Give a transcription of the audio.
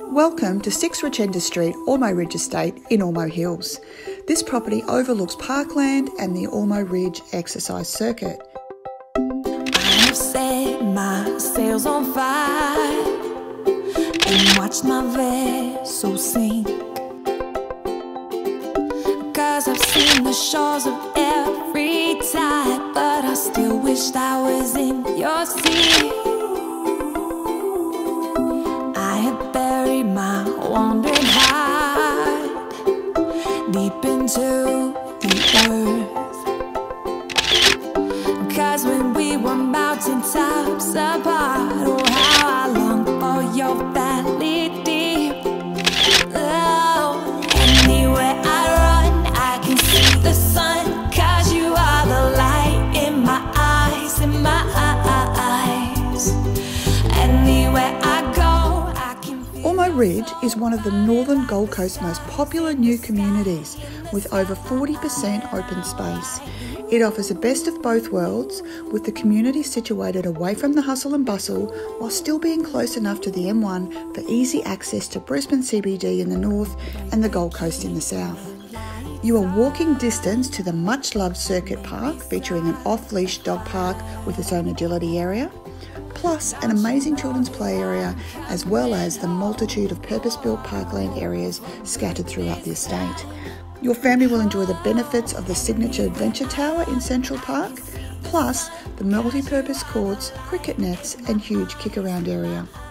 Welcome to 6 Richenda Street, Ormeau Ridge Estate in Ormeau Hills. This property overlooks parkland and the Ormeau Ridge exercise circuit. I've set my sails on fire and watched my vessel sink, 'cause I've seen the shores of every tide, but I still wished I was in your sea. I had buried my wandering heart deep into the earth, 'cause when we were mountain tops apart, oh how I long for your valley deep. Oh, anywhere I run I can see the sun, 'cause you are the light in my eyes, in my eyes. Anywhere I go I can feel. Ormeau Ridge is one of the northern Gold Coast's most popular new communities, with over 40% open space. It offers the best of both worlds, with the community situated away from the hustle and bustle while still being close enough to the M1 for easy access to Brisbane CBD in the north and the Gold Coast in the south. You are walking distance to the much-loved Circuit Park, featuring an off-leash dog park with its own agility area, plus an amazing children's play area, as well as the multitude of purpose-built parkland areas scattered throughout the estate. Your family will enjoy the benefits of the signature adventure tower in Central Park, plus the multi-purpose courts, cricket nets and huge kick-around area.